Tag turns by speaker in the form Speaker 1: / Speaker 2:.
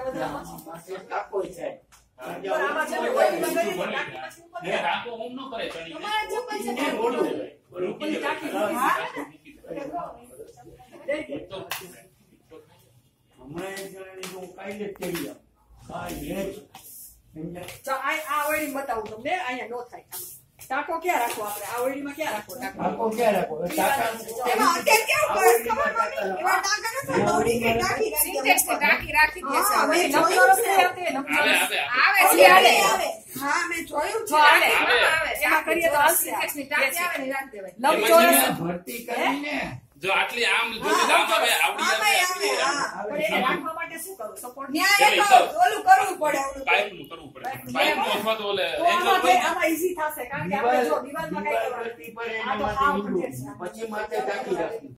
Speaker 1: ટાકો છે
Speaker 2: રાખો ઓમ નો કરે
Speaker 3: બતાવું તમને અહીંયા નો થાય ટાકો ક્યાં રાખો આપણે આ ઓરડીમાં ક્યાં રાખો
Speaker 1: ટાકો ક્યાં રાખો
Speaker 3: ટાંકી રાખી દે હા મેં જોયું છે એમાં કરીએ તો હશે ટાંકી આવે ને રાખી દેવાય લંબચોરસ
Speaker 1: ભરતી કરીને
Speaker 2: જો આટલી આમ જો આમ આવે આવડી આવે
Speaker 3: એને રાખવા માટે શું કરવું સપોર્ટ
Speaker 4: ઓલું કરવું પડે
Speaker 2: પાઇપ નું કરવું પડે પાઇપ નું અથવા તો ઓલે
Speaker 3: આમાં ઈઝી થશે કારણ કે આપણે જો દિવાલમાં કઈ
Speaker 1: પછી માથે ટાંકી રાખી